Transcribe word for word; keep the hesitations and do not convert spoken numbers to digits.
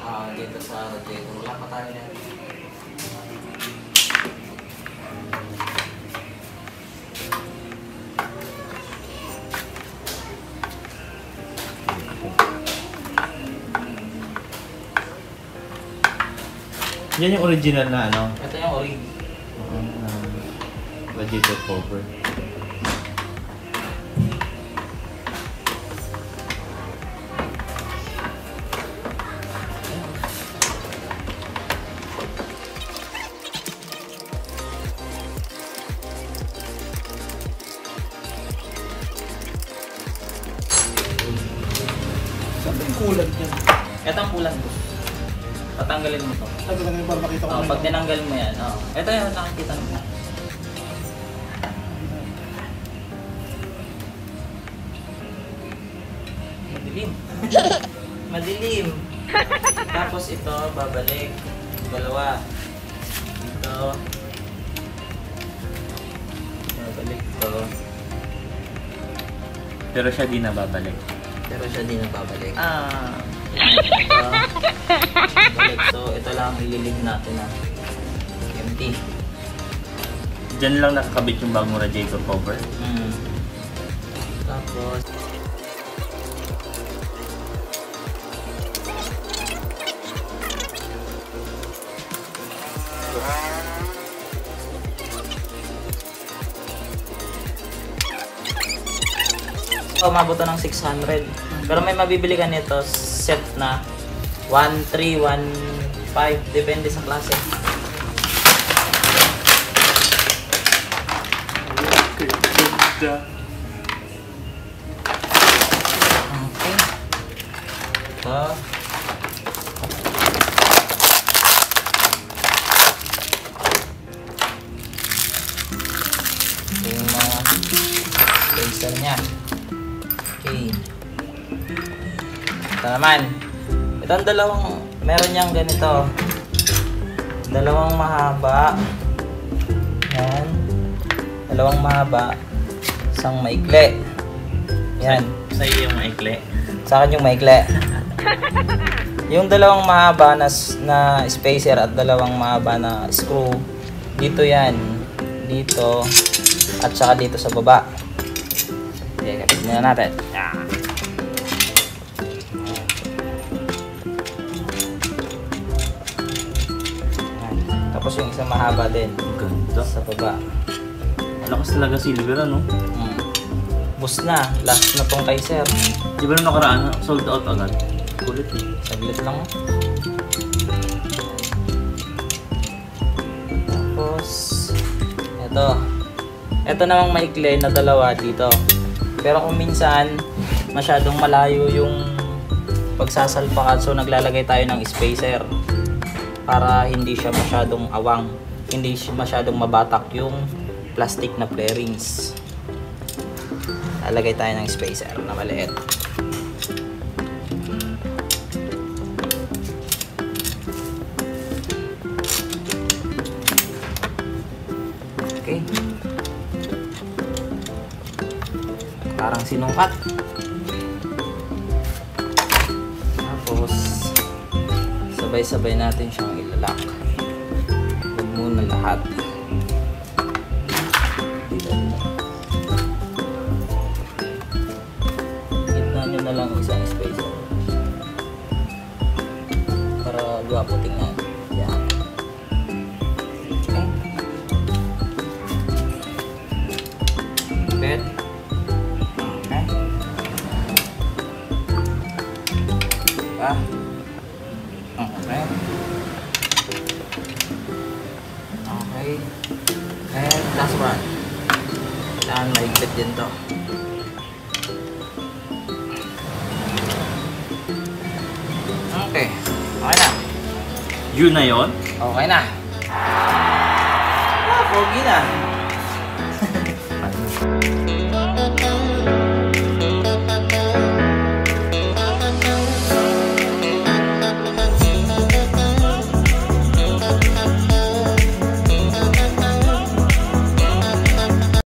uh, dito sa radiator. Wala pa tayo na. Yan yung original na ano? Ito yung orig. Uh, radiator cover. Saan ba yung kulat niya? Ito ang kulan ko. Patanggalin mo to. Tatanggalin mo para makita ko. Oh, pag tinanggal mo yan, oh. Ito yung nakikita mo. Madilim. Madilim. Tapos ito, babalik. Dalawa. Ito. Babalik to. Pero siya di na babalik. Pero siya di na babalik. Ah. Ito. Balik. So, ito lang ililid natin na empty. Diyan lang nakakabit yung bagong radiator cover. Hmm. Tapos, so, umabot to ng six hundred. Pero may mabibili ka nito set na one three, one five, depende sa klase. Okay. Ito. Ito yung mga spacer niya. Okay. Ito naman. Ito ang dalawang, meron niyang ganito. Dalawang mahaba. Yan. Dalawang mahaba. Isang maikli. Yan. Sa iyo yung maikli. Sa akin yung maikli. Yung dalawang mahaba na, na spacer at dalawang mahaba na screw. Dito yan. Dito. At saka dito sa baba. Okay, kapit muna natin. Yan. Tapos yung isang mahaba din. Ganda. Sa baba. Lakas talaga silver ano? Hmm. Bus na. Last na tong kay sir. Di ba nung nakaraan, sold out agad? Kulit eh. Saglit lang. Tapos, ito. Ito namang maikli na dalawa dito. Pero kung minsan, masyadong malayo yung pagsasalpakan, so naglalagay tayo ng spacer para hindi siya masyadong awang, hindi siya masyadong mabatak yung plastic na bearings. Lalagay tayo ng spacer na maliit. Okay. Parang sinungkat. Tapos sabay-sabay natin siyang ilalak. Huwag muna lahat. Gitna nyo na lang isang spacer para gwapo tingnan. Yan. Okay. Pet. Okay. Ah. Okay. Okay. And last one. Kailangan maigpit din to. Okay. Okay na. Yun na yon? Okay na. Ah, pogi na.